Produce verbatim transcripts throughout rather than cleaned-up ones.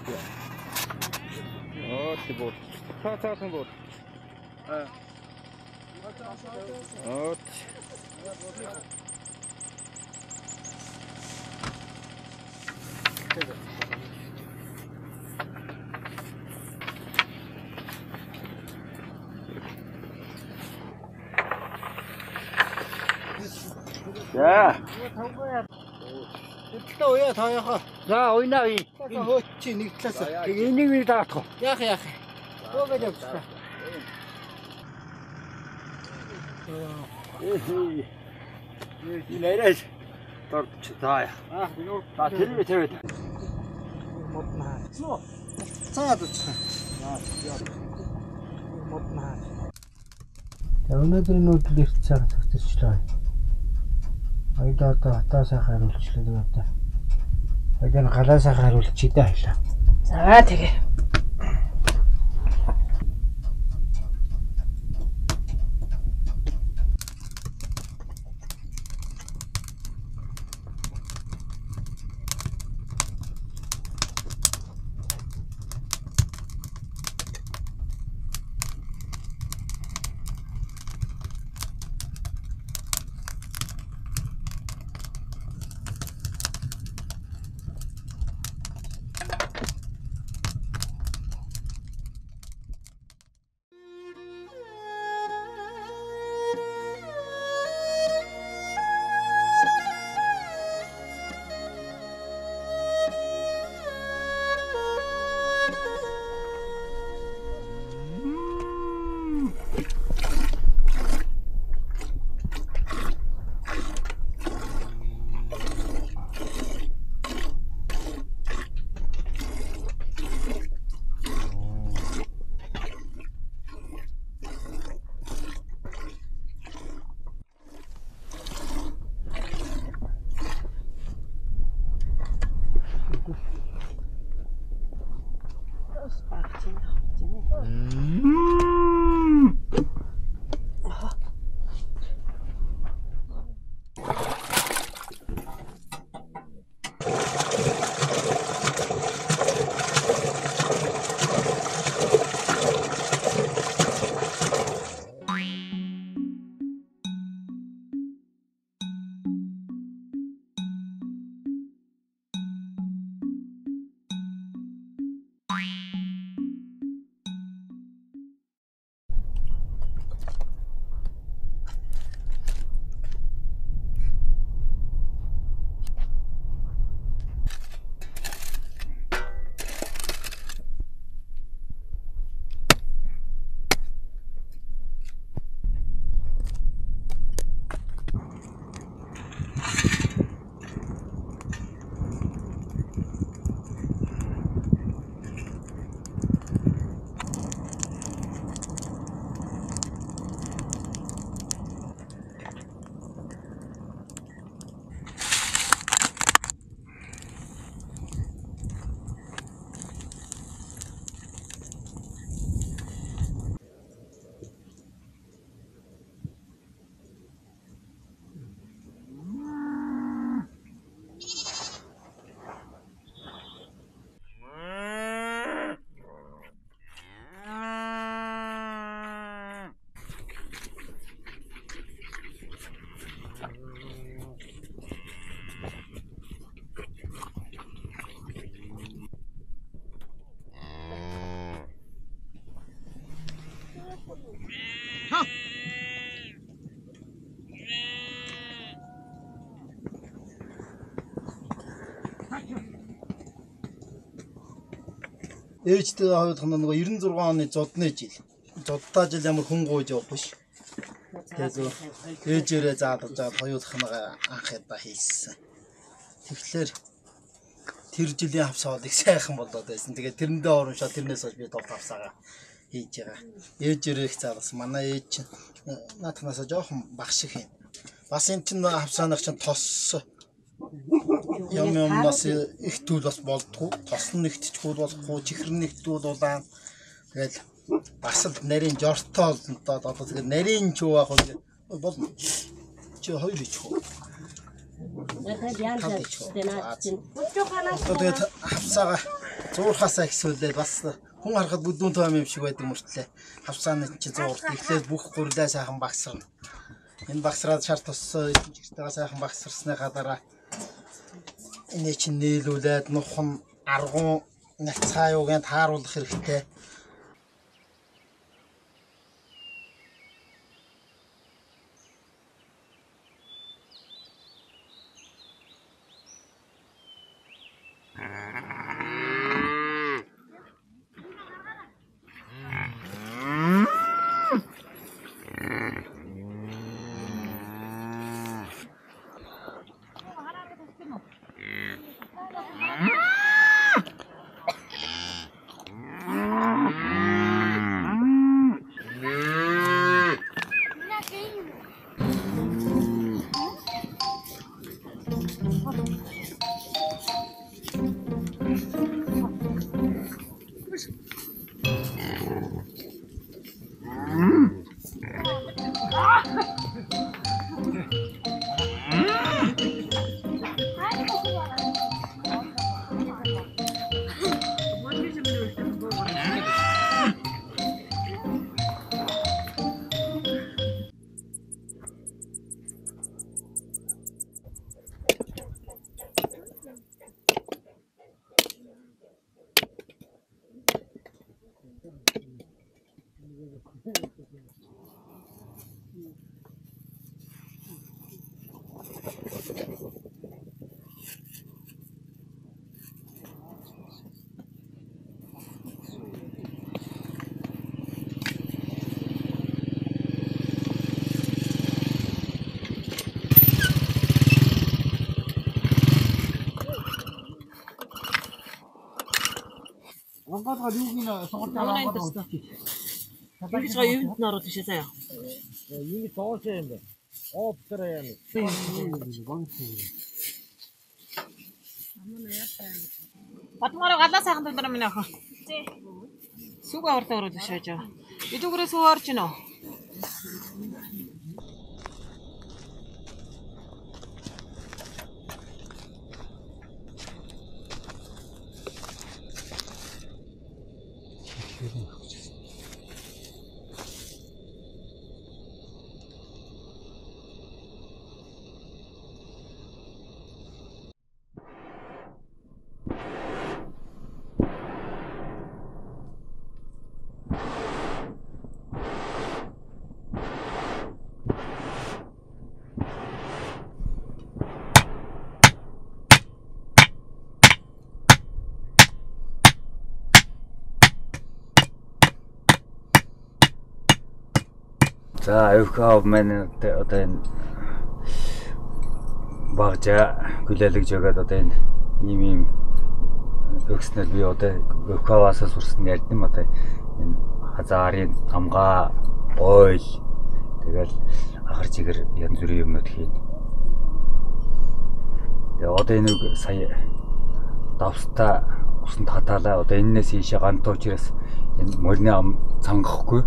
Оо тийм. Цаа цаасан бод. Аа. Оо. За. Эдлээ уяа та яхаа. За уйнаа ий. Хөөч чи нэг талаас. Энийг минь даах. Яах яах. Өөгөө явчихлаа. Эхий. Нэг нэрэж торч таа. Аа юу та тэр тэр. Моднаа. Нөө. Цаад уцхан. Аа яа. Моднаа. Өнөөдрийн нүүдэл ирт цаг төгсчлээ. Айда одоо хатаа сайхан хариулчлаа гэдэг одоо. Айда галаа сайхан хариулчих дээ хайлаа. За тэгээ. Ээжтэй хавьдах нь нөгөө девяносто шесть оны зодны жил. Зодтаа жил ямар хүн гуйж явах биш. Тэгээд ээжээрээ заадаж жаад хоёулах нь анх ядаа хийсэн. Тэгэхээр тэр жилийн хавсаалыг сайхан болоод байсан. Тэгээд тэрэндээ оромшоо тэрнээс хойш би тов хавсаага хийж байгаа. Ээжээрээ их заалсан. Манай ээж наатахнаас жоохон багш их юм. Бас энэ чинь хавсаанах чинь тос юм юмнаас их төл бас болдгоо. Тос нь нэгтчихгүй болохгүй, чихэр нь нэгтдүүл улаан. Тэгэл бас л нарийн жортой олонтоо одоо тэгээд нарийн ч юу аах вэ? Болно. Чи хоёр ичихгүй. Яхад яан тавьчихсан. Тэгээд хавсаага зуурхасаа ихсүүлээд бас хүн харахад бүдүүн тоом юм шиг байдаг мөртлөө хавцааны чи зуурт эхлээд бүх гурлаа сайхан багсарна. Энэ багсраад шар туссан эзэмчгтэйгээ сайхан багсарсныхаа дараа энэ чинь нийлүүлээд нухан аргун нацгаа юугийн тааруулах хэрэгтэй. Ангaalгаа юугийн сонголт аваад байна. Ингэж гоё юунд нь оруулах шээ заяа. Юуны тоос юм бэ? Оптер юм. Батмаараа галаа сайхан дундраа минь ах. Тий. Сүг авартаа оруулах шээж. Идүүгээрээ сүү орж гинөө. За эвхав мен одоо энэ багжаа гүлэлэг жагаад одоо энэ ийм ийм өгснээр би одоо эвхаваас сурсан ярьдсан одоо энэ хазаарын амгаа бойл тэгэл ахар чигээр янз бүрийн юмнууд хийн. Тэгээ одоо энэ сая давста усанд хатаалаа одоо энэс ийшээ гантуу учраас энэ морины ам цангахгүй.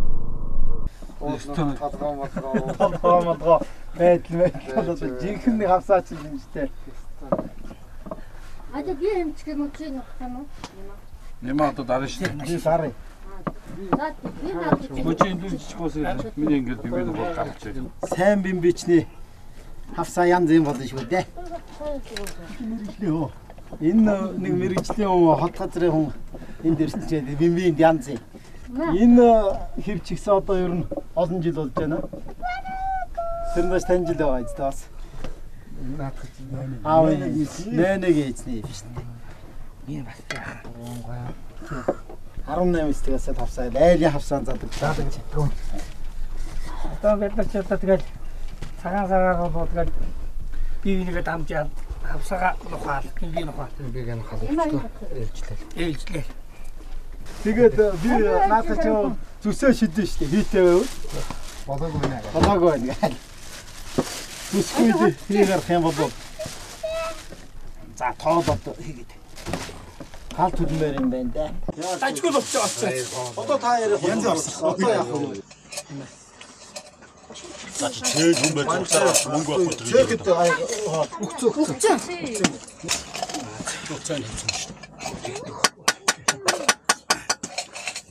Толгоо модлоо байдал байдал одоо жинхэнэ хавсаач юм жиштэй. А то би хэмчгээ мөчөө нөх юм уу? Нема одоо дараа шүү дээ. Би сарын. За би надад Мөчөө энэ жижигхоос миний ингээд бимээр бол гарч ирсэн. Сайн бим бичний хавсаа янз юм болно шүү дээ. Мэргэжлээ. Энэ нэг мэргэжлийн хүн хот газрын хүн энд ирсэлчээд бимбинд янз юм. Энэ хөвчгсөн одоо ер нь олон жил болж байна. Тэрнээс тань жил байгаа ч бас. Наадах чинь. Аа нэнэг эзний биш. Энэ бас арван наймаас тэгээс тавсаа айлын хавсаан задаг задаг читгэв. Одоо бид нар ч одоо тэгэл цагаан цагаан болоод би нэгэ дамжаад хавсаага нухаал, би нухаал, би нухаал. Ээлжлээ. Ээлжлээ. Тэгээд би наадах чинь зүсээ шидэн штэ хийтэй байв. Болоогүй байна. Болоогүй байна. Зүсгүй хийгэрх юм бол. За тоолоод хийгээд. Хаал төлмөр юм байна да. Ажгүй болчих очсон. Одоо та ярих янз орсон. Одоо яах вэ? За чи чээг юм байж уусаа мөнгө авах гэдэг. Чээгт өгцөө өгцөө. Уцаа хийсэн шүү дээ.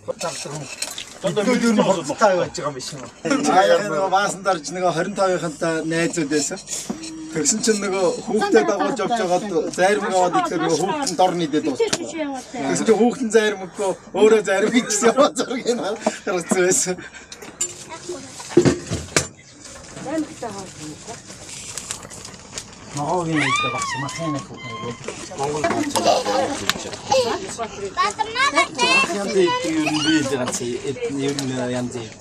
Дандаа миний хоцтой байж байгаа юм шиг юм. Аяа нэг баасан дарж нэг двадцать пять-ынхантай найзууд байсан. Тэгсэн чинь нөгөө хүүхдээ дагуулж явж байгаад зарим аваад ихээр нөгөө хүүхдэн дор нийдээд дуусчихсан. Тэгсэн чинь хүүхдэн зарим өгөө өөрөө зарим хийчихсэн яваад зургийг нь харагдсан байсан. Ногоогийн нэг багш махны хүүхдүүд Монгол болж байгаа. Янз бүрийн юм бид ганц юм янз бүрийн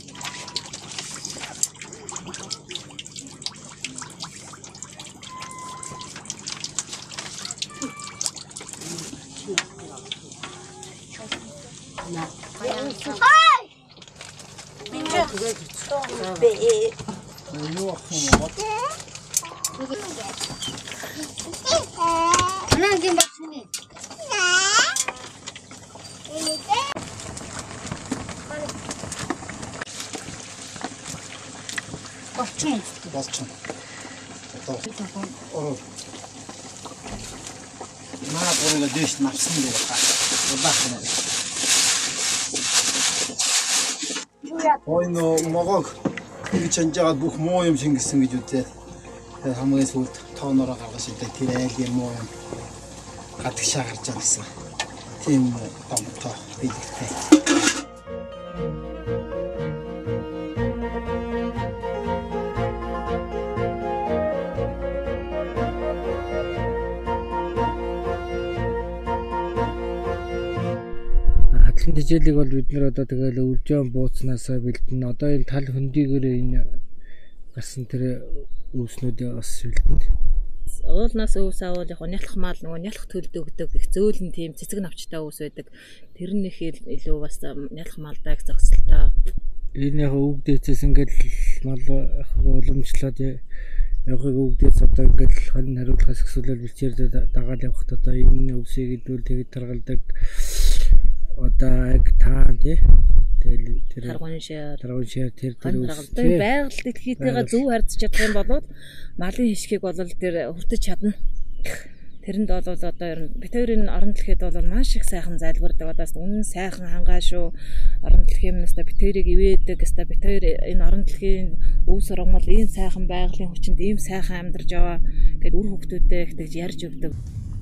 Наагийн багшны. Болчин. Болчин. Одоо. Наа бүрээ дэш навсан дээр та. Удаахан. Ой нөө могог гэж анжаад бүх муу юм шингэсэн гэж үзээ. Тэгээд хамгийн сүүлд тоонороо гаргаж идэ тэр айлын муу юм гадагшаа гарч байгаа гэсэн. Тийм томтоо билэгтэй. Хатлын тижээлийг бол бид нэр одоо тэгэл өвлжөөн бууцнаасаа бэлдэн одоо энэ тал хөндийгээр энэ гарсан тэр өвснүүдээ бас бэлдэн. Уулнаас өвс авал яг нялх мал нөгөө нялх төлд өгдөг их зөөлөн тийм цэцэг навчтай өвс байдаг. Тэр нь их илүү бас нялх малдаа их зогсолтой. Энэ яг өвгдээцээс ингээл мал уламжлаад явахыг өвгдээс одоо ингээл хонь хариулахаас эсвэл бэлчээр дагаад явахт одоо энэ өвсийг идвэл тэгэд таргалдаг. Одоо яг таан тий тэгэл тэр харгуун шээ харгуун шээ тэр тэр үстэй байгаль дэлхийтэйгээ зөв харьцаж чадах юм бол малын хишгийг бол тэр хүртэж чадна. Тэрэнд бол одоо ер нь бид хоёрын орон дэлхийд бол маш их сайхан зайлгуурдаг. Одоо үнэн сайхан хангаа шүү. Орон дэлхийн юмнастай бид хоёрыг ивээдэг. Хэвээ бид хоёр энэ орон дэлхийн өв сургамал ийм сайхан байгалийн хүчинд ийм сайхан амьдарч яваа гэд үр хөвгтүүдээ их тэгж ярьж өгдөг.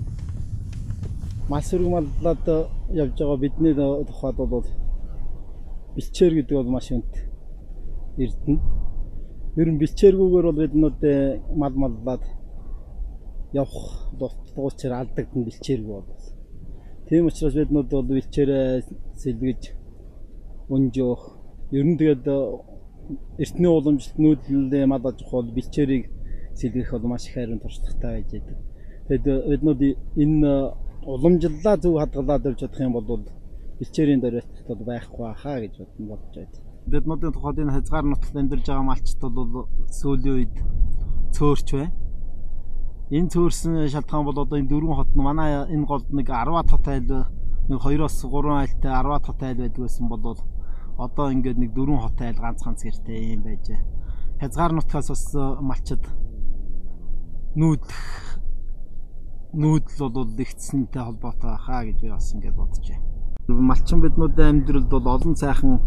Мал сургамаллаад явж байгаа бидний тухайд бол бэлчээр гэдэг бол маш өнт эрдэнэ. Ер нь бэлчээргүйгээр бол биднүүд мал маллаад явах дуучаар алдагдсан бэлчээргүй бол. Тийм учраас биднүүд бол бэлчээрээ сэлгэж өнжөөх. Ер нь тэгээд эртний уламжлалт нүүдэлд мал аж ахуй бол бэлчээрийг сэлгэх бол маш их хайрын туршлагатай байж байдаг. Тэгээд биднүүд энэ уламжлалаа зөв хадгалаад явж чадах юм бол бэлчээрийн дөрөвт бол байхгүй хаа гэж бодож байна. Биднүүдийн тухайд энэ хязгаар нутагт амьдарч байгаа малчт бол сүүлийн үед цөөрч байна. Энэ цөөрсөн шалтгаан бол одоо энэ дөрвөн хот нь манай энэ голд нэг десять хот айл нэг хоёроос гурван айлтай десять хот айл байдаг байсан бол одоо ингээд нэг дөрвөн хот айл ганц ганц гэртэй юм байж. Хязгаар нутгаас бас малчд нүүдлэх нүүдэл бол ихтсэнтэй холбоотой хаа гэж би бас ингээд бодож байна. Малчин биднүүдийн амьдралд бол олон сайхан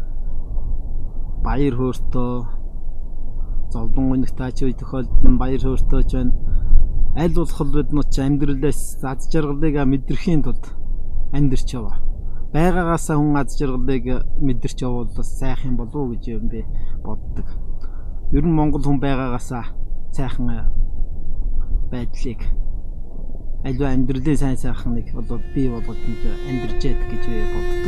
баяр хөөртэй зовлон үнэх таач үе тохиолдол нь баяр хөөртэй ч байна. Аль болох биднүүд ч амьдралаас аз жаргалыг мэдрэхийн тулд амьдарч яваа. Байгаагаасаа хүн аз жаргалыг мэдэрч явбал бас сайхан болов уу гэж юм би боддог. Ер нь Монгол хүн байгаагаасаа сайхан байдлыг аливаа амьдралын сайн сайхныг одоо бий болгож амьдарч яадаг гэж би боддог.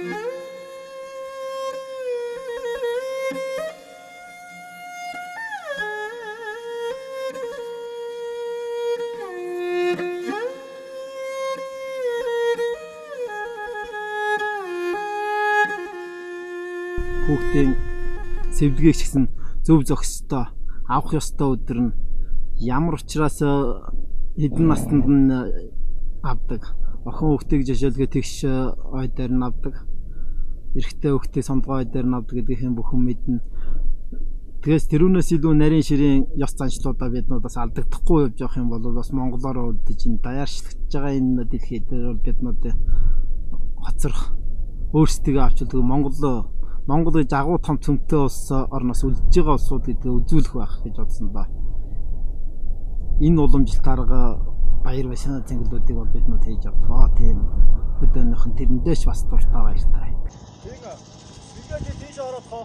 Хүүхдийн сэвлэгийг ч гэсэн зөв зохистой авах ёстой өдөр нь ямар учраас хэдэн настанд нь авдаг. Охин хүүхдийг жишээлгээ тэгш ой дээр нь авдаг. Эрэгтэй хүүхдийг сондгоо ой дээр нь авдаг гэдгийг бүхэн мэднэ. Тэгээс тэрүүнээс илүү нарийн ширийн ёс заншлуудаа биднүүд бас алдагдахгүй явж явах юм бол бас монголоор үлдэж энэ даяарчлагдж байгаа энэ дэлхий дээр бол биднүүд хоцрох өөрсдөө авчилдаг Монгол Монгол гэж агуу том цөмтэй улс орноос үлдэж байгаа улсуудыг үзүүлэх байх гэж бодсон доо. Энэ уламжлалтаараа баяр баясгалан цэнгэлүүдийг бол биднүүд хийж явдаг. Тийм өдөөнийх нь тэрэндээч бас дуртай баяртай. Тэгээ бигээ тийш ороод хоо.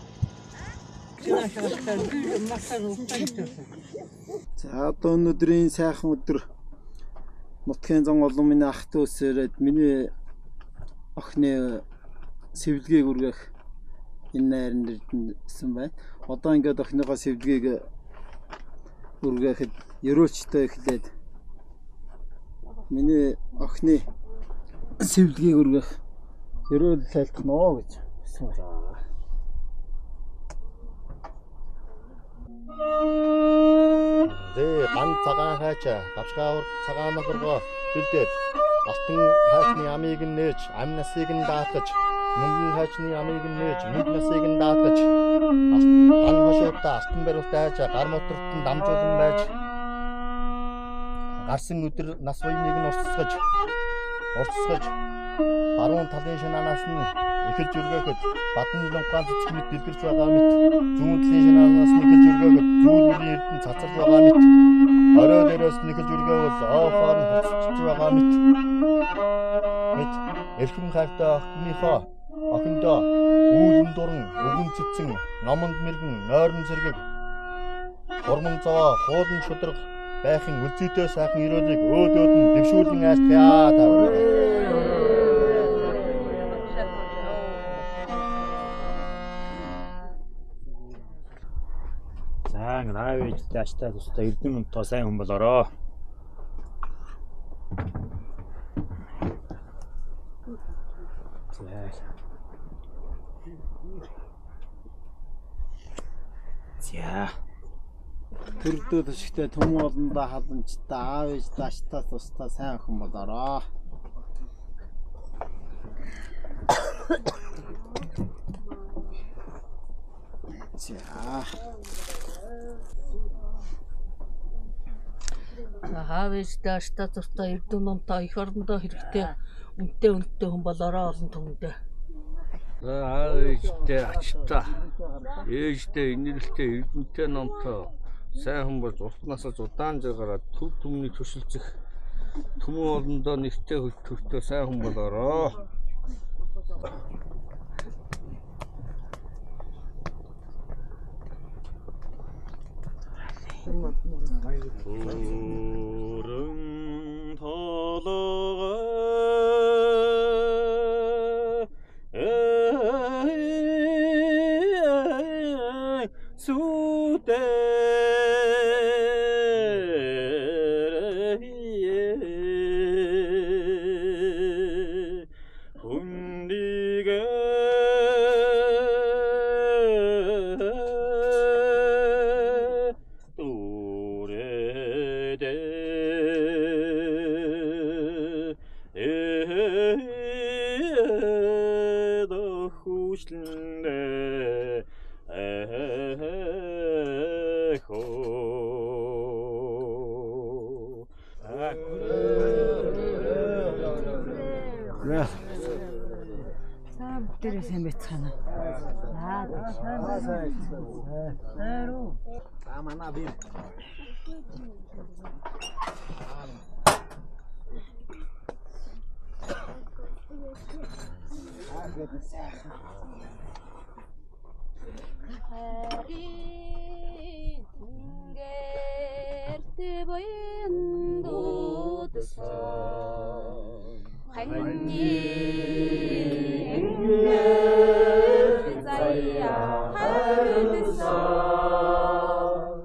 За одоо өнөөдрийн сайхан өдөр нутгийн зан олон миний ах дүүсээрээд миний охины сэвлэгийг үргэх энэ найранд ирсэн байна. Одоо ингээд охиныхоо сэвлэгийг үргэхэд ерөөчтэй эхлээд миний охины сэвлэгийг үргэх ерөөл тайлтах нөө гэж хэлсэн байна. Дээ ган цагаан хайч гавшгаа цагаан ногоргоо бэлдээд алтан хайчны амийг нь нээж ам насыг нь даатгаж мөнгөн хайчны амийг нь нээж мөнгө насыг нь даатгаж ган хошоотаа алтан барилтаа хайж гар моторт нь дамжуулан байж гарсан өдөр нас уяныг нь урсгаж урсгаж баруун талын шанаанаас нь эхэлж үргээхэд бадан лонгаан цэцэг мэт дэлгэрч байгаа мэт зүүн талын шанаанаас нь эхэлж үргээхэд зүүн эрдэн цацарч байгаа мэт орой дээрээс нь эхэлж үргээвэл оохоор нь хоцорч байгаа мэт мэт эрхэм хайртай охиныхоо охиндоо үүлэн дуран өгөн цэцэн номонд мэргэн нойрон зэрэг гурман цаваа хуулан шудраг байхын үлзийтэй сайхан өрөөлийг өөд өөд нь дэвшүүлэн айлтгая та бүхэн. За ингээд аав ээжтэй ачтаа тустай эрдэм өнтөө сайн хүн болоороо. За. Төрдөө төшгтэй төм олондоо халамжтай аав ээжтэй ачтаа тустай сайн хүн болоороо. За. Аав ээжтэй ачтаа тустай эрдэм номтой эх орондоо хэрэгтэй үнэтэй үнэтэй хүн болоороо олон түмэндээ. аав ээжтэй ачтаа ээжтэй инэрлэгтэй эрдэнэтэй номтой сайн хүн болж уртнаасаа удаан жагараад төв түмнийг төшөлцөх түмэн олондоо нэгтэй хөлтөвтэй сайн хүн болоороо. Өрөн толгой сүдэ Тэрэ сайн байцгаана. Аа сайн. Хайруу. За манай би. Харин гэрт боён дуудсан ханьи заяа харилсан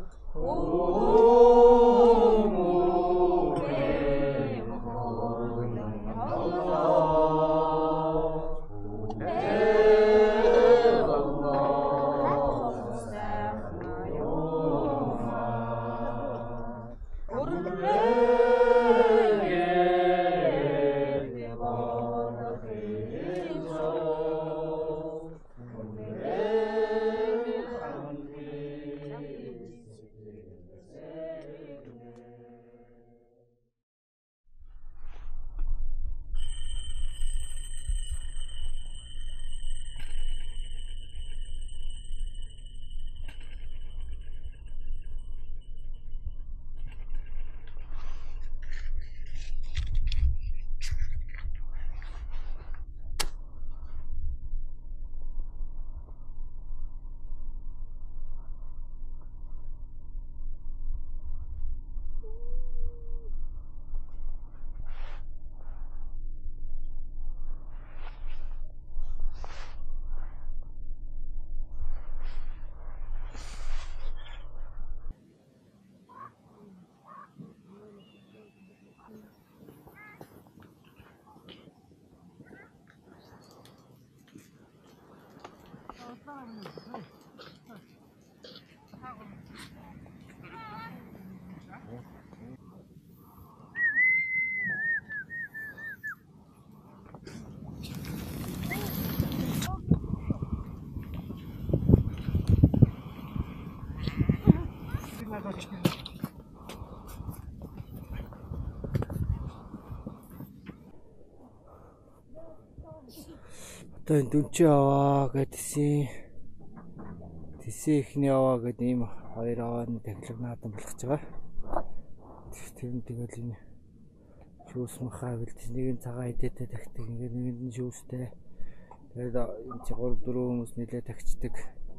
Одоо энэ дүнчээ аваа гэдсэн. Тэсээ ихний аваа гэдэг ийм хоёр авааны тахилга наадам болгож байгаа. Тэр нь тэгэл энэ шүүс махаа бэлдсэн нэг нь цагаан хэдээтэй тагтдаг, ингээд нэгэнд нь шүүстэй. Тэгээд энэ чи гурав дөрвөн хүмүүс нэлээд тагчдаг.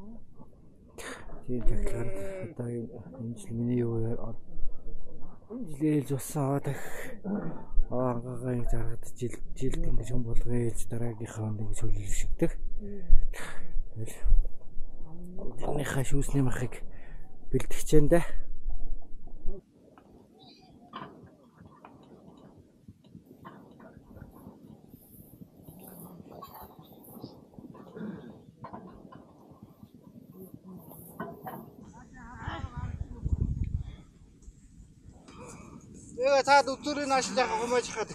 Тийм тахилгаанд одоо энэ жил миний юу жилээс болсон аваа тах аваа ангагаа ингэ заргад жил жилд ингэж юм болгоё гэж дараагийнхаа онд ингэ сүлжүүлшигдэг. Тэгэл тэрнийхээ шүүсний махыг бэлтгэж байна да. 내가 다 노트를 나시자고 고마지 가득.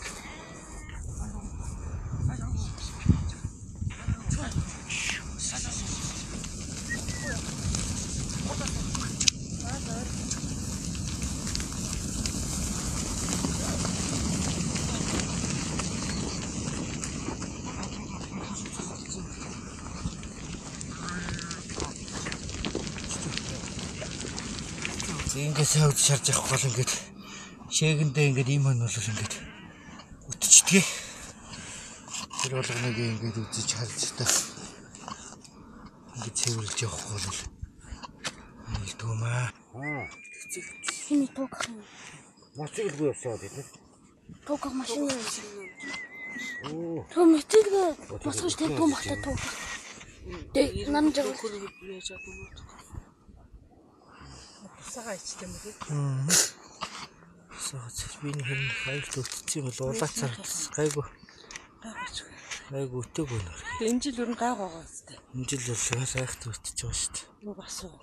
Ингээд савд шарж явах бол ингээд шээгэндээ ингээд ийм хань бол ингээд өтчдөг. Тэр болгоныг ингээд үзэж харж та ингээд цэвэрлж явах бол хэлдгөөмаа. Аа. Хиний тууках юм. Машин л явсаад тийм. Тууках машин юм. Оо. Том мэтэлгээ босгож тэр том бахта тууках. Тэг намжаа хөрөг яаж чаддаг. Сагаа ичтэй юм уу? Саач биний хэн аюулт өгсөн бол улаацаар гайгүй. Гайгүй өтөг байна. Энэ жил юу н гай байгаа үстэй. Энэ жил бол сайхт өтөж байгаа шүү дээ. Юу бас уу.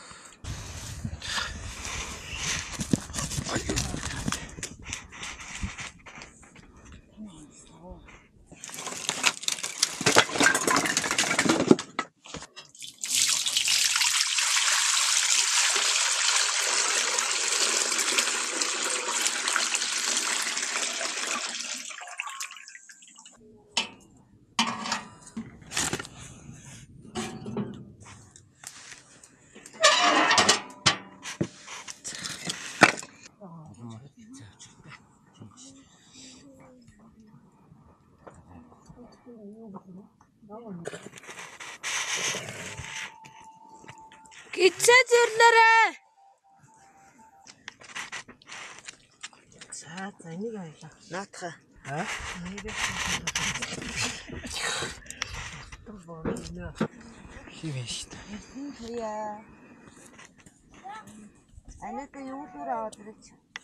Гитсэ зүрлээрээ. За за энийг аялаа. Наатха. Аа? Энийг хийвэш. Яа. Анаа юу л аваад ирэх.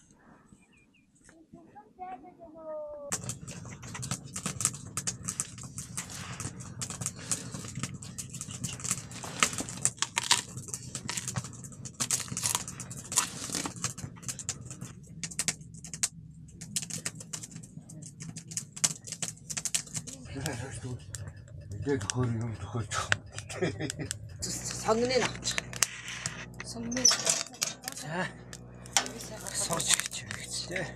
Тэгээд хөр юм тохиолж байгаа. Сонгоны авчих. Сонгоны. За. Сорч гэж хэлээ.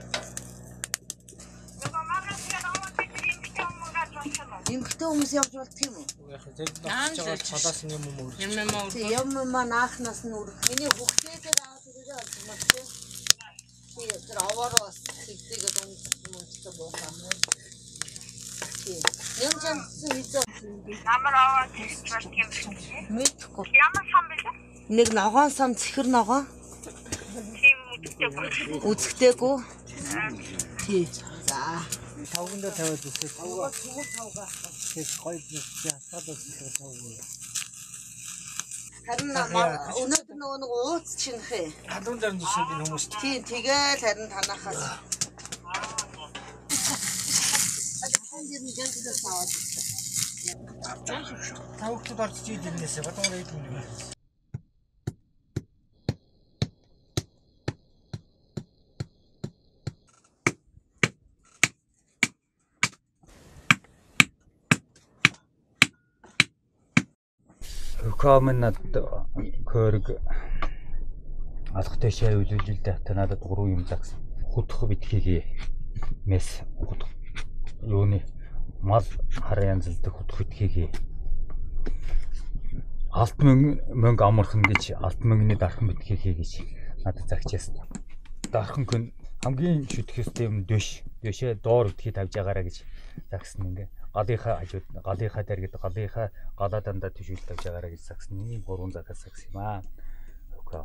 Эмхтэй хүмүүс явж болдг юм уу? Яг зөв болж байгаа цалаас юм юм уу? Юм юм уу? Тэг юм маань анхнаас нь үрэх. Миний хөхтэйгээр аваад ирээ олмоос тий. Тий тэр аваараа хийдгээд өмчтэй боохаа. Тий. Нэмжэн хийзээ. Намар аваад тест болт юм шиг. Мэдхгүй. Ямар сан бэ? Нэг ногоон сам цэхэр ногоон. Тийм үзэгтэй. Үзэгтэйгүү. Тий. За. Тавгандаа тавиад үсээ. Тавгаа тэгвэл тавгаа. Тэг гоё зүгтээ хатаад үсээ тавгаа. Харин өнөөдөр нөгөө нэг ууц чинхээ. Халуун дээр зүсээд энэ хүмүүс. Тий, тэгэл харин танахаас. Тавхад орж иж ирнэсээ бодгоо идэх юм. Комнат хөрг алхтай шай үлээлэл дэвтэ надад гурван юм загсан. Хутх битгий мэс хутх юуны мал хараа янзлдаг хутх битгий алт мөнгө амархан гэж алт мөнгөний дархан битгий гэж надад загчээсэн. Дархан хүн хамгийн шүтгэхтэй юм дэш дэшээ доор битгий тавьж байгаараа гэж загсан ингээ. Галынхаа хажууд галынхаа дэргэд галынхаа галаа дандаа төшөөлж тавьж байгаараа гэж загсан. Ийм гурван загас загсан юм аа. Окей.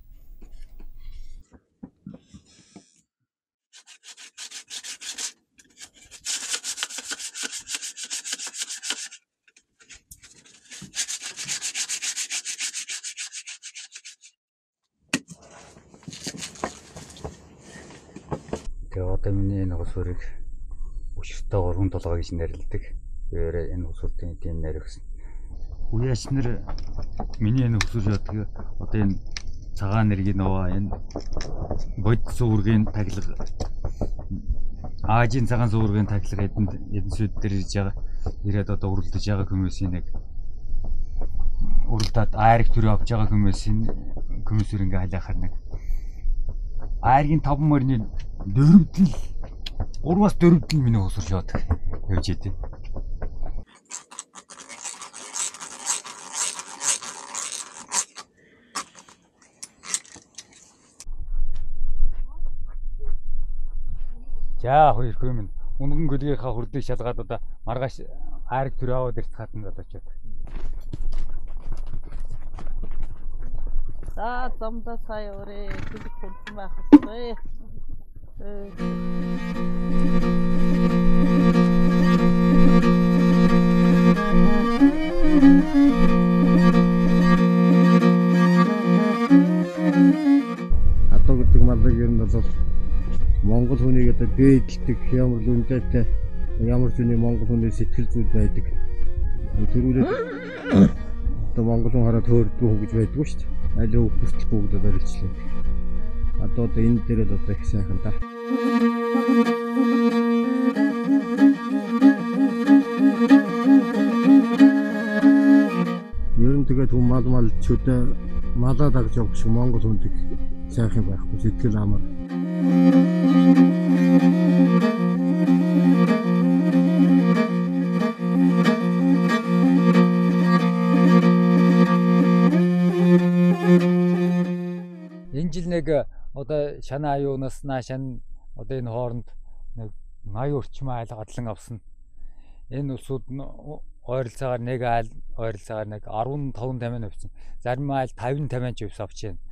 Тэгээ одоо миний энэ усурыг өшөртөө гурван толгой гэж нэрлэдэг. Өөрөөр энэ усурдын тийм нэр өгсөн. Үеч нар миний энэ усур яадаг одоо энэ цагаан нэргийн нөө энэ бод зүүргийн таглаг Аажийн цагаан зүүргийн таглаг эдэнд эдэнсүүд дээр ирж байгаа ирээд одоо өрөлдөж байгаа хүмүүсийн нэг өрөлдөд айрыг төрөө авч байгаа хүмүүсийн хүмүүсээр ингээ халаахаар нэг айргийн таван морины дөрөвдөл гурваас дөрөвдөл миний усур шоодаг явж идэв. За хоёр хүмүүс унган гөлгийнхаа хурдыг шалгаад одоо маргааш айрыг төрөө аваад ирэх хатан залуучууд. За замдаа сая өрөө хэлэх хүнсэн байх хэрэгтэй. Одоо гэдэг малыг ер нь бол Монгол хүнийг одоо дээдэлдэг ямар л үнэтэй ямар ч үний Монгол хүний сэтгэл зүйд байдаг. Тэрүүрээ одоо Монгол хүн хараад хөөрдгөө гэж байдгүй шүү дээ. Аль өв хүртэл бүгд одоо илчлээ. Одоо одоо энэ дээр л одоо их сайхан да. Ер нь тэгээд хүн мал мал чөдөө малаа дагж явах шиг Монгол хүнд сайхан байхгүй сэтгэл амар. Энэ жил нэг одоо шанаа аюунаас наашаа одоо энэ хооронд нэг ноён орчим айл гадлан авсан. Энэ усуд ойролцоогоор нэг айл ойролцоогоор нэг арван таван тамин авсан. Зарим айл тавин тамин ч өвс авч байна.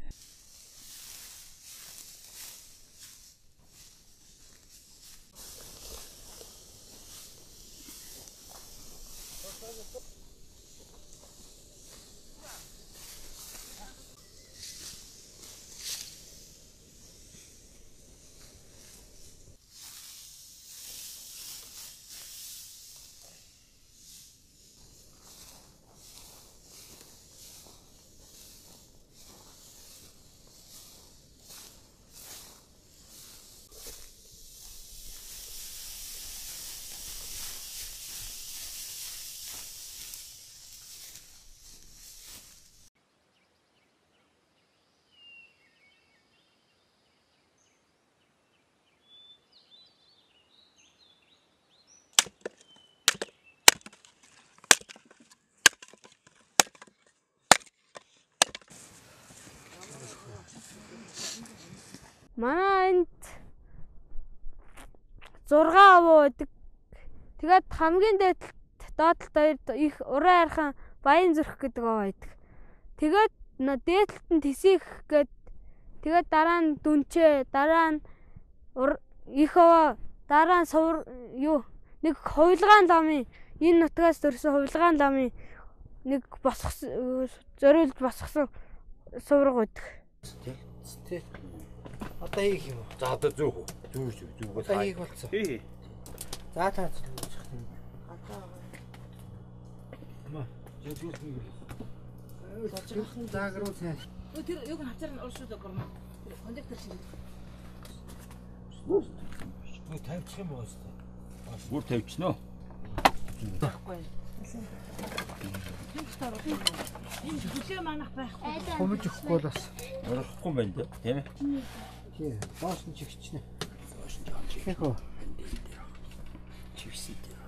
Манай энд зургаан авуу байдаг. Тэгээд хамгийн дээдлэлт доотлолт их уран архан баян зүрх гэдэг аваа байдаг. Тэгээд дээдлэлт нь тэсих гээд тэгээд дараа нь дүнчээ, дараа нь их аваа, дараа нь сувр юу нэг хувилгаан ламын энэ нутгаас төрсэн хувилгаан ламын нэг босох зориулж босгосон сувраг байдаг. Тэ. Одоо хийх юм уу? За одоо зүүх үү? Зүүх зүүх зүүх бол хийх болцсон. Хий. За таа. Заагруу цай. Тэр юг хавцаар нь оршууд огорно. Кондуктор шиг. Өө тавьчих юм байна шүү дээ. Бүр тавьчихно. Байхгүй. Энэ хүлээ манах байхгүй. Хумж өгөхгүй бол бас Орохгүй юм байна дээ, тийм ээ. тий. Боош нь чигчнэ. Боош нь жаач. Эхөө. Чивсээ дээ.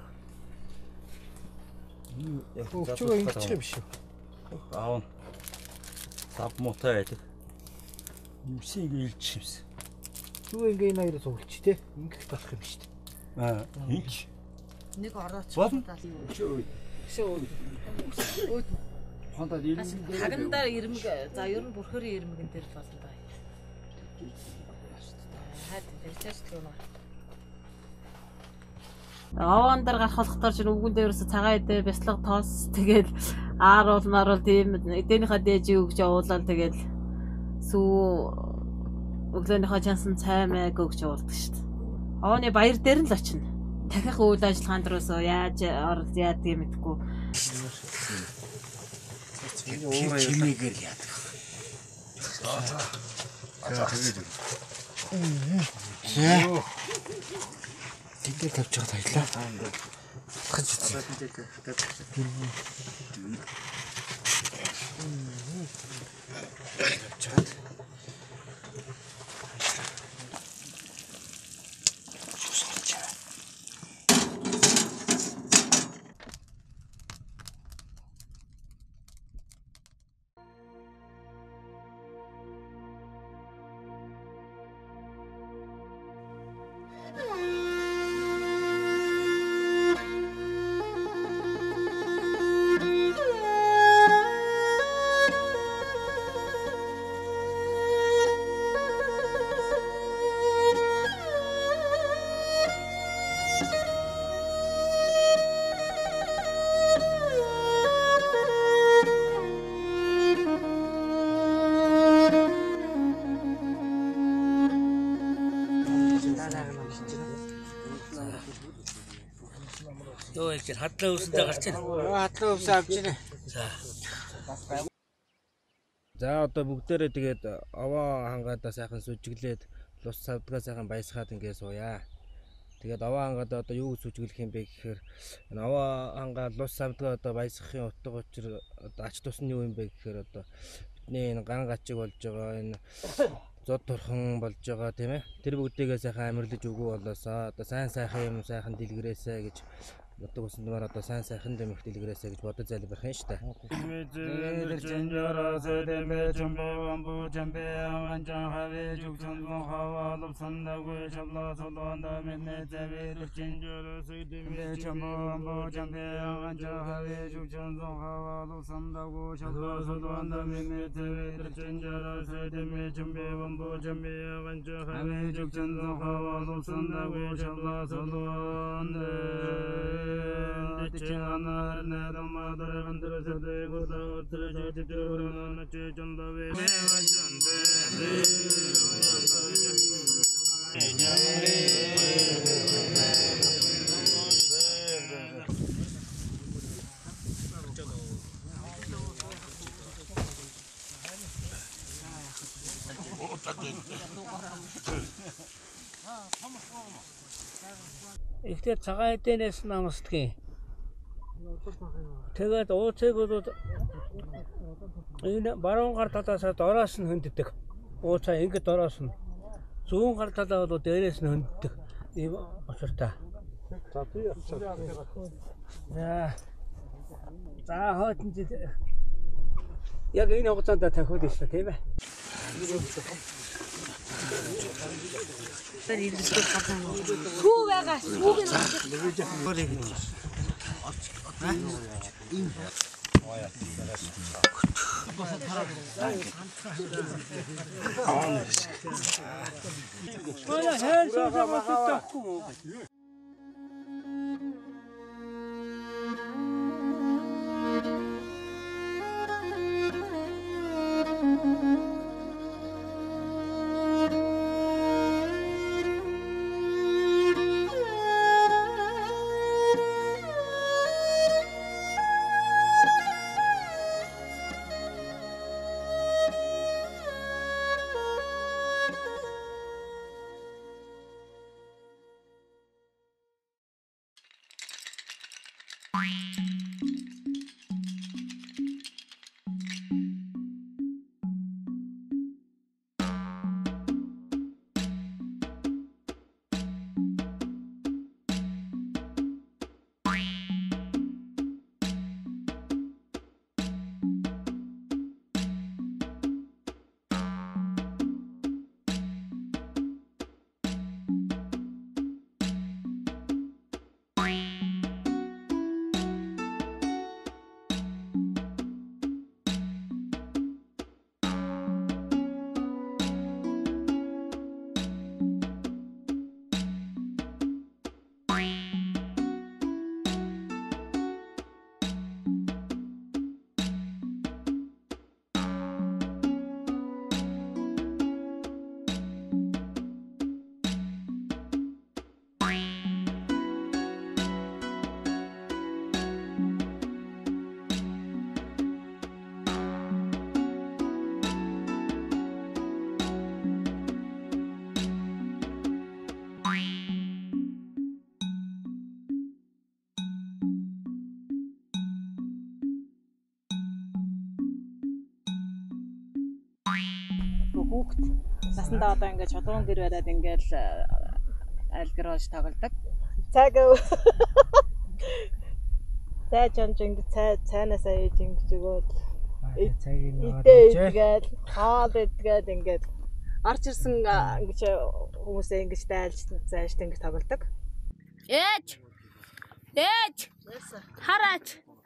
Өвчөө ингэчих юм шүү. Аав. Тав мотой байдаг. Үсийг илчихсэн. Юу ингээ энэ хоёроос өвлч те. Ингэх болох юм шүү дээ. Аа, инч. Нэг орооч. Өө. Өө. Хондод ирмэг. Хагандаа ирмэг. За ер нь бүрхөрийн ирмэгэн дээр л болно да. Хаад тэрчээс л юм. Овоон дээр гарах болохдоор чинь өвгөн дээрээс цагаан эдээ бяцлага тоос тэгэл ааруул маруул тийм эдээнийхээ дээжийг өгч явуулаад тэгэл сүү өглөөнийхөө чансан цай маяг өгч явуулдаг шүү дээ. Овооны баяр дээр нь л очино. Дахих үйл ажиллагаанд дөрөөсөө яаж орж яадгийг мэдэхгүй. Чимээгээр яадаг. Аа тэгээд. Яа. Тэгээр тавьж байгаа таялаа. Хаж үзье. Юу их хадлаа өсөндөө гарч байна. Хадлаа өсөө авч байна. За. За одоо бүгдээрээ тэгээд овоо хангаадаа сайхан сүжиглээд лус савдгаа сайхан баясгаад ингээ сууя. Тэгээд овоо хангаадаа одоо юу сүжиглэх юм бэ гэхээр энэ овоо хангаа лус савдгаа одоо баясгахын утга учир одоо ач тус нь юу юм бэ гэхээр одоо бидний энэ ган гачиг болж байгаа энэ зод турхан болж байгаа тийм ээ. Тэр бүгдийгээ сайхан амирлаж өгөө болоосаа одоо сайн сайхан юм сайхан дэлгэрээсэ гэж боддог усан дмаар одоо сайн сайхан дэмэх дэлгэрээсэ гэж бодож залбирах юм шүү дээ. Ихтэй цагаан эдээнээс намсдгийг. Тэгээд ууцыг бол энэ баруун гар талаас дороос нь хөнддөг. Ууцаа ингэж дороос нь. Зүүн гар талаа бол дээрээс нь хөнддөг. Ийм очиртай. За тий. За. За хойдон яг энэ хугацаанд тавихуул шүү дээ, тийм ээ. Сүү байгаа. Сүүг нь Ora hel sa masutakku. хүүхд насандаа одоо ингээд чулуун гэр бариад ингээд айл гэр болж тоглодог. Цаг цай чанж ингээд цай цайнасаа ээж ингэж өгөөд цагийг идээд хаал идгээд ингээд орж ирсэн ингэж хүмүүсээ ингэж дайлж заашд ингэж тоглодог. Ээж. Ээж. Хараач.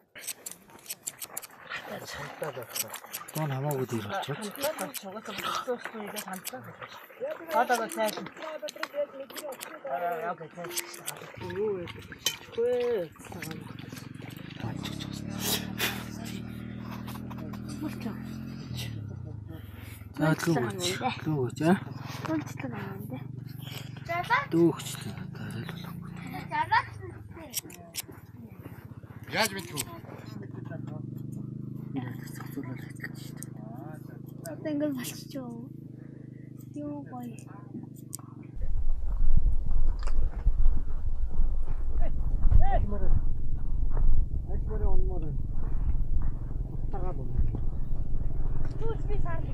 Гон хамаагүй дээр очиж. Одоо цайш. Аа окей цайш. Юу вэ? За лүүч. Лүүч аа. Гонцтой юм дэ. Дүүч. Яаж мэдв үү? Одоо ингээд болчихоо. Юу гоё. Аймаар. Аймаар онмоор. Утагаа бом. Түс би сард.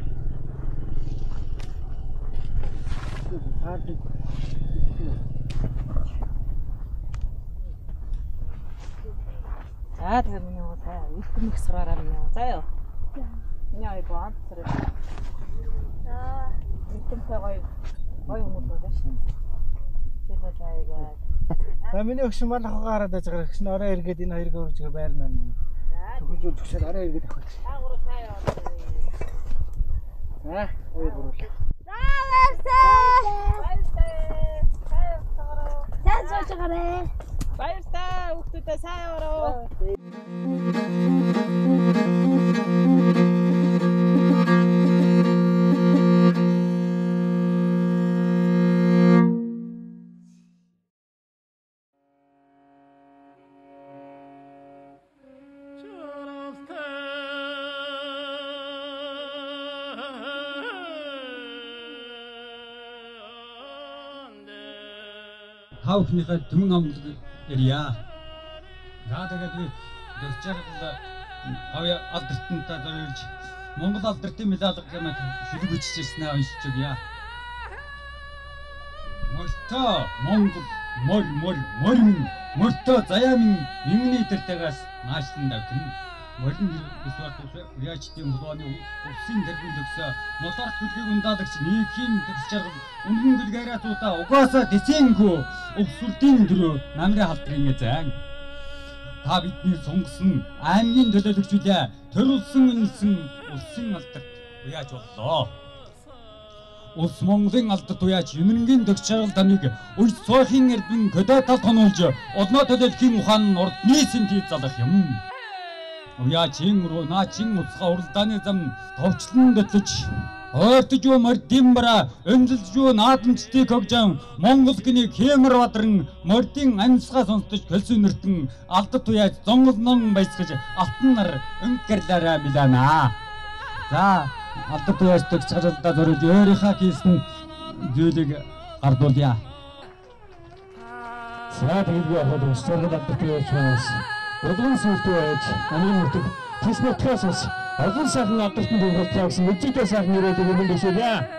Сард. За тэр миний уу цай. Их сураараа миний уу цай юу? Миний ай бод сэрэ. Аа. Ихэнтэй гоё гоё хүмүүс байгаа шин. Тэгэ цайгаа. За миний өгшин мал ахгаа хараад байж байгаа өгшин орой эргээд энэ хоёрыг өрж байр маань. Төгөж төгсөөр орой эргээд авах. Аа гурав цай юу? За хоёр гурав. За баярлалаа. Баярлалаа. Цай цаараа. Цай цаараа. Баярлалаа. Хүүхдүүдээ сайн ороо. Хаухныхаа түмэн амлаг ярья. За тэгээд би дөрчрөл авья алдартантаа зориулж Монгол алдартын медаль гэмэд шүлэг бичижсэн уншиж өгье. Мөртөө Монгол мор мор морин мөртөө заяамын юмны төртөгөөс наашлан давхин морин эсвэл уяачдын булааны усын дэргэн төгсөө мотор төлгийг ундаалагч нийгхийн төгс жаргал өмнө гэлгээрэтуудаа угаасаа дэсэнгүү өвсүрдийн дөрөв намрын халтрын зайн та бидний сонгосон аймгийн төлөөлөгчдөө төрүүлсэн үнэлсэн улсын алдарт уяаж боллоо. Улс Монголын алдарт уяаж юмнгийн төгс жаргал таныг уй цоохын эрдэн көдөөтал тонуулж олноо төлөөлөхийн ухаан урд нийсэн тийд залах юм. Уяачин руу наачин уцга уралдааны зам товчлон дөтлөж ойртож юу мордын бара өмсөлж юу наадамчдыг хогжон Монгол гүний Хэмэр бадран мордын амьсгаа сонсдож хөлсөө нэртэн алдат уяаж зонголнон баясгаж алтан нар өнгөрлөөрэ билэна. За алдат уяаж төгс жаргалдаа зориулж өөрийнхөө хийсэн зүйлийг гардуулъя. За тэгээд би ахад устгал алдат уяаж байна. Урдын сүлтөө ээж хамгийн мөрдөг тэсмэтхээс олон сайхан алдартанд хүрэх гэсэн үжигтэй сайхан ирээдүйг өмнө дэшээ.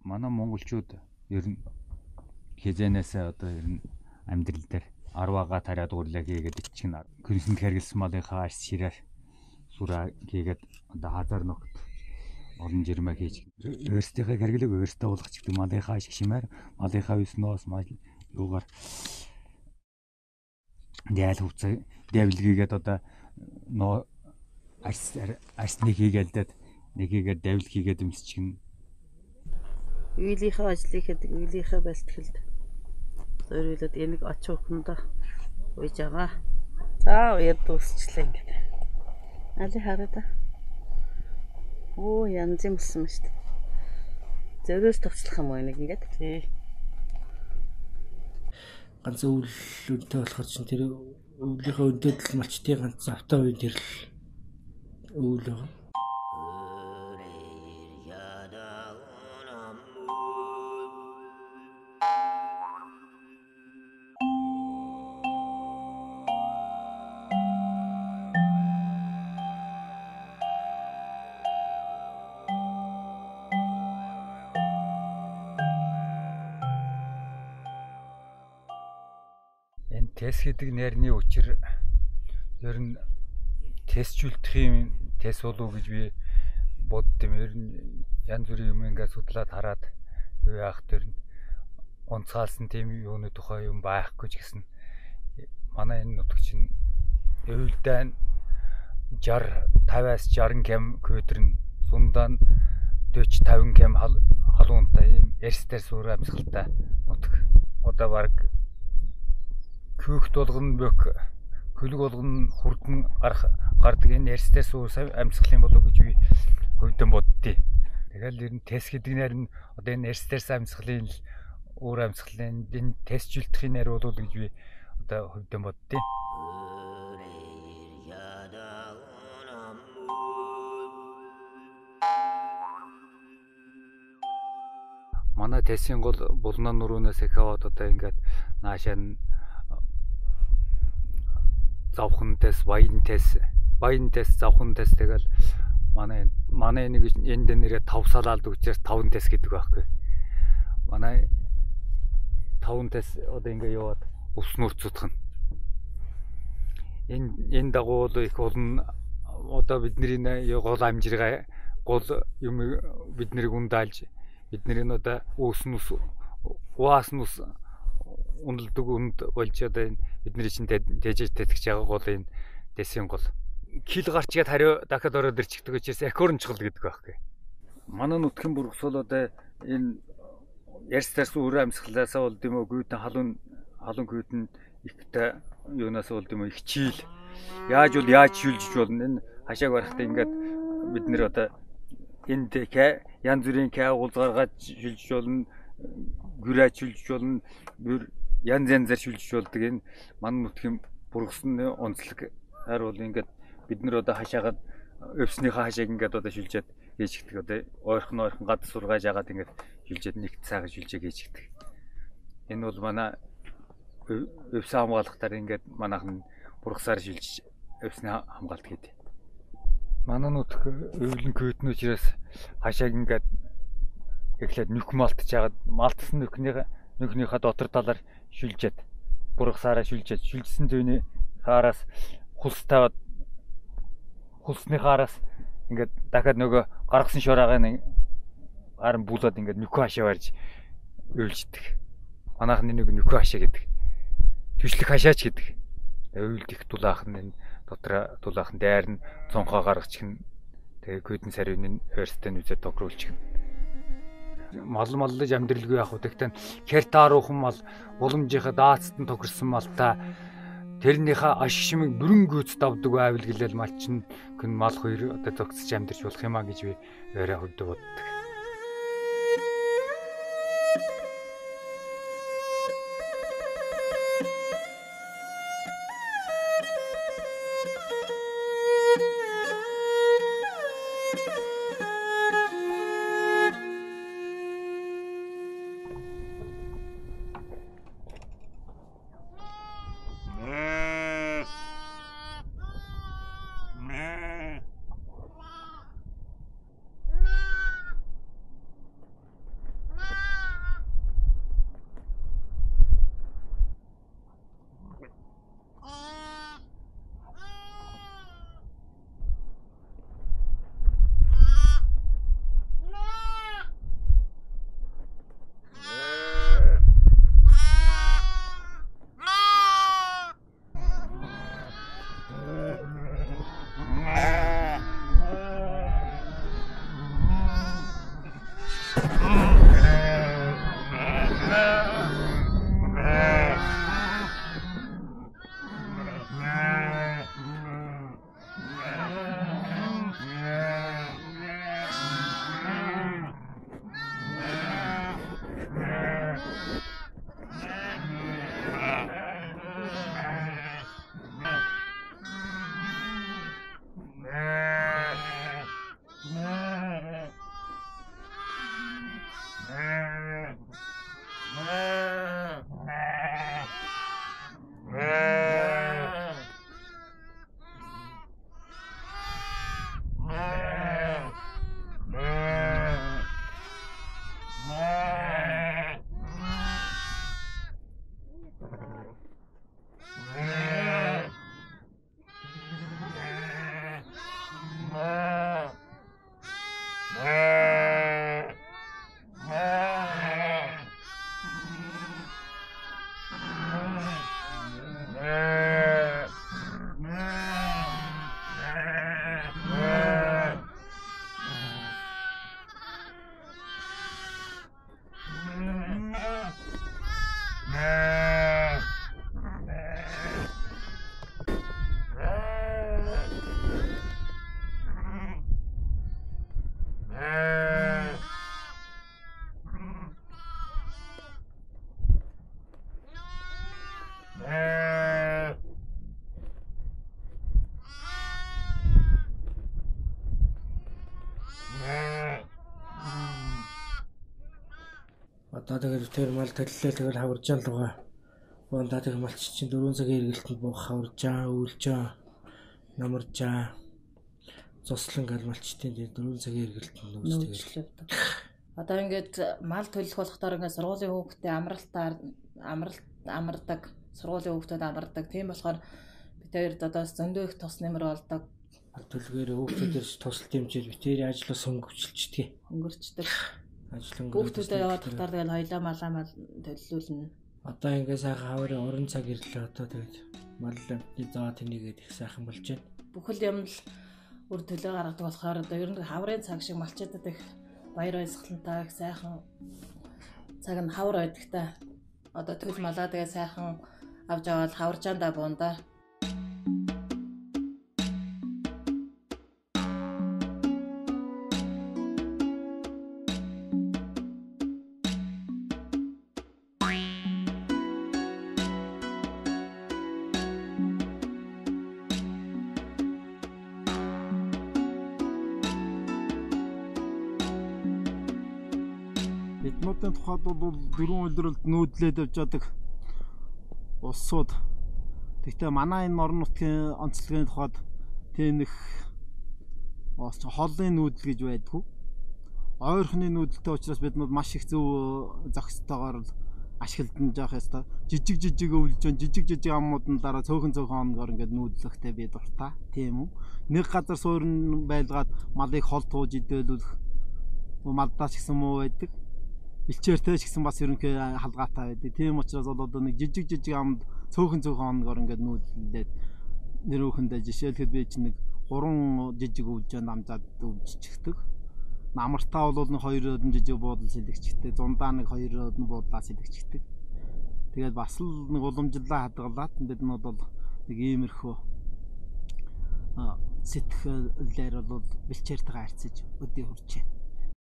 манай монголчууд ер нь хизэнээс одоо ер нь амьдрал дээр арваага тариад уурлаа хийгээд ичгэн күнсэнд хэрэгэлсэн малынхаа арс ширээр сураа хийгээд одоо хазар ногт олон жирмэ хийж өөрсдийнхээ хэрэглэг өөрсдөө уулгах гэдэг малынхаа ашиг шимээр малынхаа өснөөс мал юугаар яал хувцас дэвлгийгээд одоо ноо арс арсны хийгээд нэг хийгээд дэвл хийгээд өмсчихнэ. Үйлийнхээ ажлыг хийдэг, үйлийнхээ бэлтгэлд зориулаад энийг оч ухамдаа үйж байгаа. За уяд дуусчлаа ингээд. Али хараа та. Оо янз юм болсон шүү дээ. Зөрөөс товчлох юм уу энийг ингээд? Тий. Ганц өвөл үнэтэй болохоор чинь тэр өвлийнхөө өндөдөл малчтын ганц автаа үе тэр өвөл байгаа. Тэс гэдэг нэрний учир ер нь тэсжүүлдэхийн тэс болов гэж би боддом. Ер нь янз бүрийн юм ингээд судлаад хараад юу яах тэр нь онцгаалсан тийм юуны тухай юм байхгүй ч гэсэн манай энэ нутаг чинь өвөлдөө шестьдесят пятаас шестьдесят км км зундаа forty fifty км халуунтай юм эрсдэр суур амьсгалтай нутаг. Одоо баг Küхт болгоно бök хөлөг болгоно хурдан гарах гардаг энэ эрсдэр суур амьсгал юм болов гэж би хувьдаа боддتي. Тэгэл ер нь тест гэдэг нэр нь одоо энэ эрсдэрс амьсгалын өөр амьсгалын энэ тестжүүлдэхийн нэр болов гэж би одоо хувьдаа боддتي. Манай тестийн гол булнаа нуруунаас эхаваад одоо ингээд наашаа завхан тест, баян тест, баян тест, завхан тест тэгэл манай манай нэг энд нэрээ five салаалд учраас five тест гэдэг байхгүй. Манай five тест одоо ингээ яваад ус нурцуудах нь. Энэ энэ дагуу их олон одоо бидний гол амжиргаа гол юм бид нарыг ундаалж бидний одоо ууснус уааснус ундалдаг үнд болж одоо энэ бидний чинь тэжээж тэтгэж байгаа гол энэ дэсийн гол кил гарчгаад хариу дахиад ороод ирчихдэг учраас аккорн чухал гэдэг байхгүй. Манай нутгийн бургасвал одоо энэ ярстарс өөр амьсгалаасаа болд юм уу гүйдэн халуун халуун гүйдэн ихтэй юунаас болд юм уу их чийл яаж бол яаж шүлжиж болно энэ хашааг барахтаа ингээд бид нэр одоо энд янз бүрийн кай уулз гаргаад шүлжиж болно гүрээ шүлжиж болно бүр янз янзаар шүлжиж болдог энэ манай нутгийн бургасны онцлог хайр бол ингээд бид нар одоо хашаагаад өвснийхээ хашааг ингээд одоо шүлжээд хийчихдэг одоо ойрхон ойрхон гад сургааж агаад ингээд шүлжээд нэгт цаагаа шүлжээг хийчихдэг. Энэ бол манай өвс хамгаалахтаар ингээд манайхан бургасаар шүлжиж өвсний хамгаалт хийдэг. Манай нутг өвлөн күйтэн учраас хашааг ингээд эхлээд нүх малтж агаад малтсан нүхнийхээ нүхнийхээ дотор талаар шүлжээд бургасаараа шүлжээд шүлжсэн төвний хаараас хулс таваад хулсны хаараас ингээд дахиад нөгөө гаргасан шораагаа харан булаад ингээд нүхөө хашаа барьж өвлждэг. Манайхны нэг нүхөө хашаа гэдэг. Түшлэх хашаач гэдэг. Өвлд их дулаах нь дотор дулаах нь дайр нь цонхоо гаргачих нь тэгээ гүйдэн сариуны ойрстой нүзээ тохируулчих. Мал маллаж амьдралгүй явах үгтэй хертааруухан мал уламжийнхаа даацад нь тохирсон малтай тэрнийхээ ашиг шимэг бүрэн гүйц давдаг байвал гэлэл малчин гэн мал хоёр одоо зогсож амьдарч болох юмаа гэж би өөрөө хувьд боддог. Одоо тэгээд тэр мал төллөө тэгэл хаварж байгаа л байгаа. Гонда тэг малч чинь дөрвөн цагийн эргэлтэнд буух хаваржаа, үйлжаа, намаржаа. Цослон гал малчтын тэр дөрвөн цагийн эргэлтэнд нөөцтэй. Одоо ингээд мал төлөх болохдоор ингээд сургуулийн хүүхдээ амралтаар амралт амардаг, сургуулийн хүүхдүүд амардаг. Тийм болохоор бид хоёрд одоо зөндөө их тус нэмэр болдог. Төлгөөр хүүхдүүдээс тусалт хэмжээл битээр ажлаас өнгөвчлждэг. Өнгөрчдөг. Ажил өнгөрч. Хүүхдүүдээ яваад тахтаар тэгэл хоёлаа малаа мал төллүүлнэ. Одоо ингээд сайхан хаврын уран цаг ирлээ одоо тэгээд мал амтны заа тэнийгээд их сайхан болж байна. Бүхэл юм л үр төлөө гаргадаг болохоор одоо ер нь хаврын цаг шиг малчуудад их баяр баясгалантай их сайхан цаг нь хавар байдагтай. Одоо төл малаа тэгээд сайхан авч аваад хаваржаандаа буунда. Биднуудын тухайд бол дөрвөн улиралд нүүдлээд явж байдаг улсууд. Тэгтээ манай энэ орон нутгийн онцлогийн тухайд тийм их холын нүүдэл гэж байдгүй. Ойрхны нүүдэлтэй учраас биднууд маш их зөв зохистойгоор ашиглан jaах ёстой. Жижиг жижиг өвлж, жижиг жижиг аммуудын дараа цөөхөн цөөхөн хоногор ингээд нүүдлэхтэй би дуртай. Тийм үү? Нэг газар суурин байлгаад малыг хол тууж идэлүүлэх малдаа ч гэсэн муу байдаг. Илчээртэй ч гэсэн бас ерөнхий халгаатай байдаг. Тийм учраас бол одоо нэг жижиг жижиг амд цөөхөн цөөхөн хоногор ингээд нүүдлээд нэрөөхөндөө жишээлхэд би чинь нэг гурван жижиг өвлжөнд амжаад өвжчихдэг. Намартаа бол нэг хоёр өдөн жижиг буудлын сэлэгчтэй, зундаа нэг хоёр өдөн буудлаа сэлэгчдэг. Тэгээд бас л нэг уламжлалаа хадгалаад биднүүд бол нэг иймэрхүү сэтгэлээр бол бэлчээртэйгээ харьцаж өдөө хурж байна.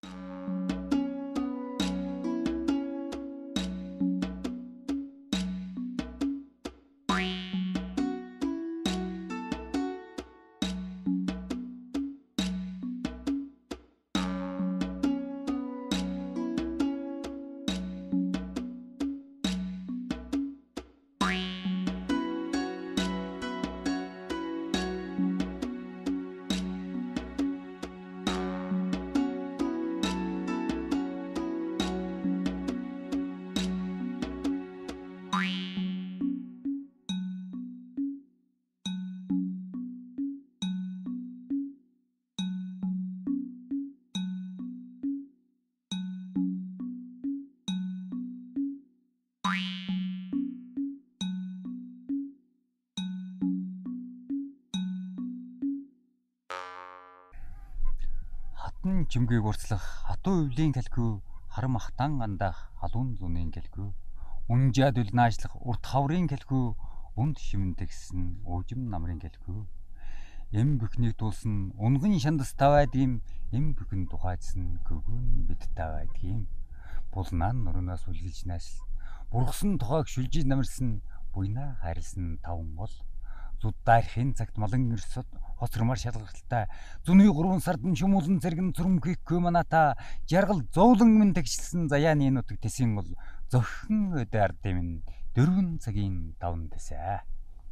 Хатан жимгийг уртлах хатуу өвлийн калгүй харам ахтан гандаах халуун зуны калгүй унжаад үлнаашлах урт хаврын калгүй унд шимтэгсэн уужим намрын калгүй эм бүхнийг тулсан унган шандас тавайдгийм эм бүхэн тухайцсан гөгөн бид тавайдгийм булнаан нурнаас үлгэлж наашил бургасан тухайг шүлжиж намарсан буйнаа харилсан таван бол зуддаархын цагт малан ирсод хоцромар шалгалттай зуны гурван сардан шумуулан зэрэгэн цүрмхийг көманата жаргал зовлон минь тэгшилсэн заяаны нутаг тэсийн бол зохин өдөр дэмэн дөрвөн цагийн давн тэсэ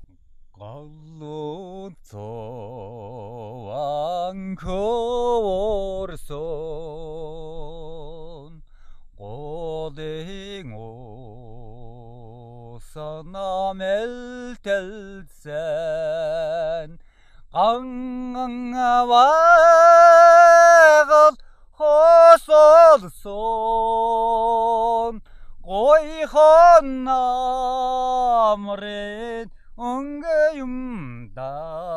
галлон цован коорсон голын санамэлтэлсэн ангавагал хосолсон гойхон намрын өнгөймда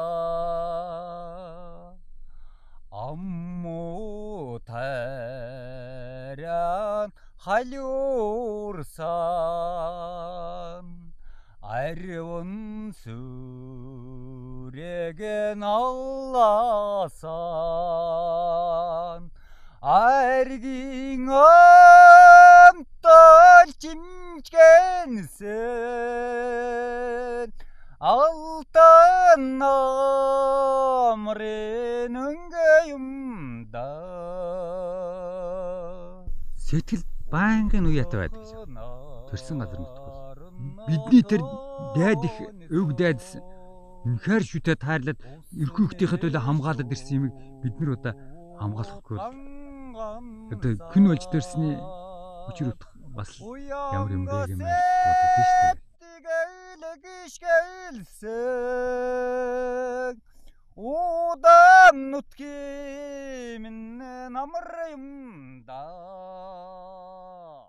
амму таран халюрсан Ариун сүреген алласан Аргин антал чимчкенсен Алтан намрын өнгөймда Сэтгэл байнгын уяатай байдаг гэж. Төрсөн газар нутгал. Бидний тэр дайд их өг дайдс үнэхээр шүтээ тайрлаад эрхүү хөхтийнхээ төлөө хамгаалаад ирсэн юмыг бид нар одоо хамгаалахгүй. Одоо күн болж төрсний өчр утга бас ямар юм бэ гэмээр боддог шүү дээ. Удан нутгийн намар юм да